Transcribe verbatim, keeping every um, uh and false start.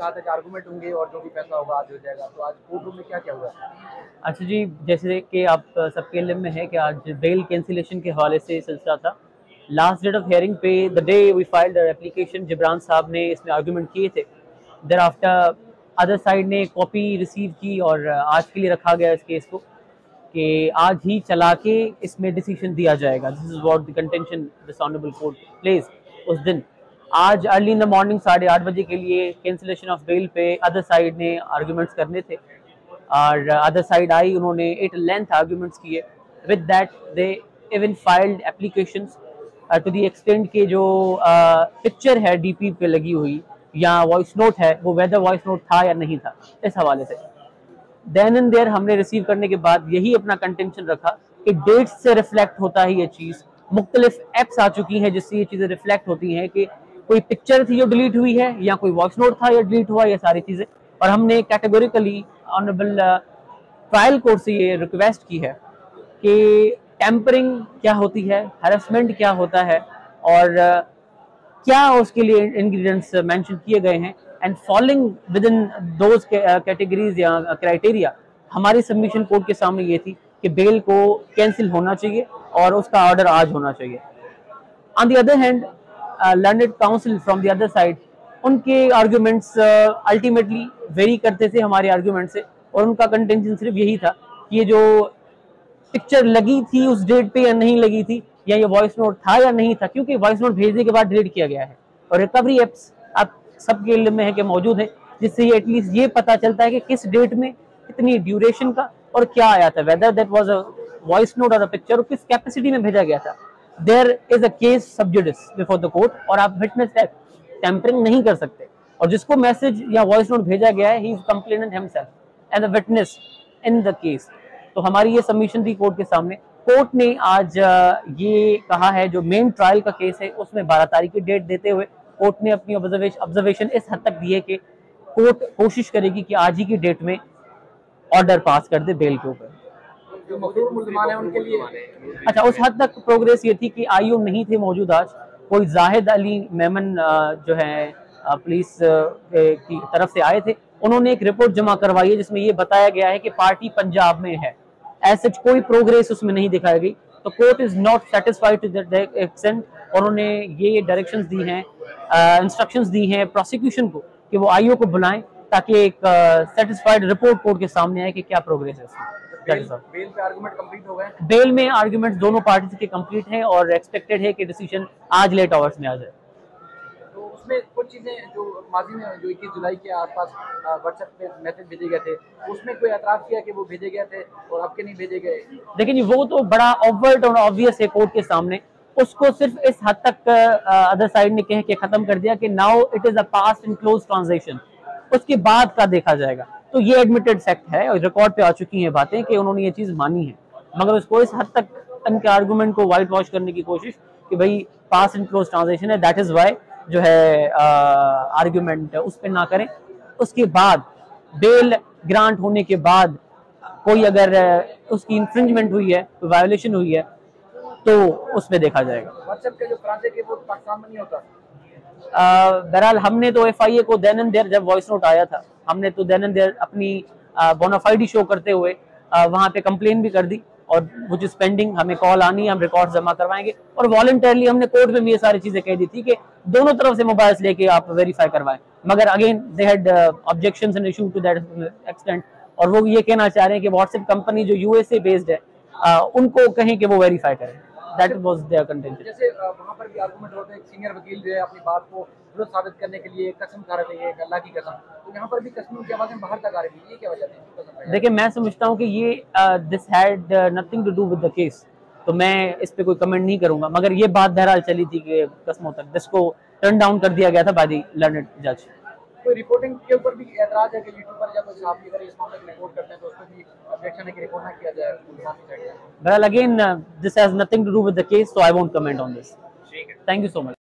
कहा था कि आर्गूमेंट होंगे और जो भी फैसला होगा आज हो जाएगा, तो आज कोर्ट रूम में क्या क्या हुआ? अच्छा जी, जैसे कि आप सबके इल्म में है कि आज बेल कैंसिलेशन के हवाले से सिलसिला था। लास्ट डेट ऑफ हियरिंग पे the day we filed application, Jibran साहब ने इसमें आर्गूमेंट किए थे। देर आफ्टर अदर साइड ने कॉपी रिसीव की और आज के लिए रखा गया इस केस को कि आज ही चला के इसमें डिसीजन दिया जाएगा। This is what the contention this honourable court place उस दिन। आज अर्ली इन द मॉर्निंग साढ़े आठ बजे के लिए कैंसिलेशन ऑफ बेल पे अदर साइड ने आर्गूमेंट्स करने थे और अदर साइड आई, उन्होंने एट लेंथ आर्गूमेंट्स किए। With that they even filed applications to the extent के जो पिक्चर uh, है डीपी पे लगी हुई या वॉइस नोट है, वो वेदर वॉइस नोट था या नहीं था, इस हवाले से देन एंड देयर हमने रिसीव करने के बाद यही अपना कंटेंशन रखा कि डेट्स से रिफ्लेक्ट होता है ये चीज़। मुख्तलिफ एप्स आ चुकी हैं जिससे ये चीज़ें रिफ्लेक्ट होती हैं कि कोई पिक्चर थी जो डिलीट हुई है या कोई वॉइस नोट था या डिलीट हुआ, ये सारी चीज़ें। और हमने कैटेगोरिकली ऑनरेबल ट्रायल कोर्ट से ये रिक्वेस्ट की है कि टेम्परिंग क्या होती है, हैरेसमेंट क्या होता है और uh, क्या उसके लिए इंग्रेडिएंट्स मेंशन किए गए हैं, and following with in those categories या क्राइटेरिया। हमारी सबमिशन कोर्ट के सामने ये थी कि बेल को कैंसिल होना चाहिए और उसका ऑर्डर आज होना चाहिए। On the other hand learned counsel from the other side, उनके आर्ग्यूमेंट्स अल्टीमेटली वेरी करते थे हमारे आर्ग्यूमेंट से, और उनका कंटेंशन सिर्फ यही था कि ये जो पिक्चर लगी थी उस डेट पे या नहीं लगी थी, या ये वॉइस नोट था या नहीं था, क्योंकि वॉइस नोट भेजने के बाद डिलीट किया गया है और रिकवरी एप्स आप सबके इल्म में है कि मौजूद है, जिससे ये एटलीस्ट ये पता चलता है कि किस डेट में कितनी ड्यूरेशन का और क्या आया था, whether that was a voice note और अ पिक्चर, और किस कैपेसिटी में भेजा गया था। देयर इज अ केस सब जुडिस बिफोर द कोर्ट, और आप विटनेस टैंपरिंग नहीं कर सकते, और जिसको मैसेज या वॉइस नोट भेजा गया है he is complainant himself and the witness in the case. तो हमारी ये सबमिशन थी कोर्ट के सामने। कोर्ट ने आज ये कहा है, जो मेन ट्रायल का केस है उसमें बारह तारीख की डेट देते हुए कोर्ट ने अपनी ऑब्जर्वेशन इस हद तक दी है कि कोर्ट कोशिश करेगी कि आज ही की डेट में ऑर्डर पास कर दे बेल के ऊपर। जो मकरूर मुल्ज़मान हैं उनके लिए अच्छा, उस हद तक प्रोग्रेस ये थी कि आईओ नहीं थे मौजूद आज। कोई जाहिद अली मेमन जो है पुलिस की तरफ से आए थे, उन्होंने एक रिपोर्ट जमा करवाई है जिसमें ये बताया गया है कि पार्टी पंजाब में है, ऐसे कोई प्रोग्रेस उसमें नहीं दिखाई गई। तो court is not satisfied to that extent. उन्होंने ये डायरेक्शंस दी हैं, इंस्ट्रक्शंस दी हैं प्रोसिक्यूशन को कि वो आईओ को बुलाएं ताकि एक सेटिस्फाइड रिपोर्ट कोर्ट के सामने आए कि क्या प्रोग्रेस है उसमें। बेल, बेल पे आर्गुमेंट कंप्लीट हो गए? बेल में आर्गुमेंट्स दोनों पार्टीज के कंप्लीट हैं और एक्सपेक्टेड है कि डिसीजन आज लेट आवर्स में आ जाए। तो उसमें कुछ चीज़ें जो माजी में जो इक्कीस जुलाई के आसपास व्हाट्सएप पे मैसेज भेजे गए थे, उसमें कोई एतराफ़ किया कि वो भेजे गए थे और आपके नहीं भेजे गए? देखिए, वो तो बड़ा ऑब्वर्ट और ऑब्वियस है कोर्ट के सामने, उसको सिर्फ इस हद तक अदर साइड ने कह के खत्म कर दिया कि now it is a past and close transaction, उसके बाद का देखा जाएगा। तो ये एडमिटेड फैक्ट है और रिकॉर्ड पे आ चुकी हैं बातें कि उन्होंने ये चीज़ मानी है, मगर उसको इस हद तक उनके आर्गूमेंट को वाइट वॉश करने की कोशिश कि भाई पास्ट एंड क्लोज ट्रांजैक्शन है, दैट इज वाई जो है आर्गूमेंट उस पर ना करें। उसके बाद बेल ग्रांट होने के बाद कोई अगर उसकी इंफ्रिंजमेंट हुई है, कोई वायोलेशन हुई है, तो उसमें देखा जाएगा। व्हाट्सएप के जो ट्रांसफर के वो पाकिस्तान में नहीं होता। बहरहाल हमने तो एफआईए को देन एंड देयर, जब वॉइस नोट आया था हमने तो देन एंड देयर अपनी बोनाफाइडी शो करते हुए वहां पे कंप्लेन भी कर दी, और वो जो पेंडिंग हमें कॉल आनी है, हम रिकॉर्ड जमा करवाएंगे, और वॉलंटरली हमने कोर्ट में भी ये सारी चीजें कह दी थी कि दोनों तरफ से मोबाइल्स लेके आप वेरीफाई करवाएं, मगर again they had objections and issue to that extent, और वो ये कहना चाह रहे हैं कि व्हाट्सएप कंपनी जो यूएसए बेस्ड है आ, उनको कहें कि वो वेरीफाई करें। That was their contention. जैसे वहां पर भी आर्गुमेंट होते हैं, सीनियर वकील जो है अपनी बात को दुरुस्त साबित करने के लिए कसम खा रहे थे, अल्लाह की कसम, तो यहाँ पर भी कसम की आवाजें बाहर तक आ रही है, ये क्या वजह थी? देखिए, मैं समझता हूँ कि ये this had nothing to do with the case, तो मैं इस पे कोई कमेंट नहीं करूंगा, मगर ये बात बहरहाल चली थी कि कसमों तक, जिसको टर्न डाउन कर दिया गया था बाय द लर्नड जज। कोई रिपोर्टिंग के ऊपर भी एतराज है कि यूट्यूब पर जब साहब अगर इस मामले में रिपोर्ट करते हैं तो उसको भी ऑब्जेक्शन है कि रिपोर्ट ना किया जाए? बहरहाल again this has nothing to do with the case, so I won't comment on this. ठीक है, थैंक यू सो मच।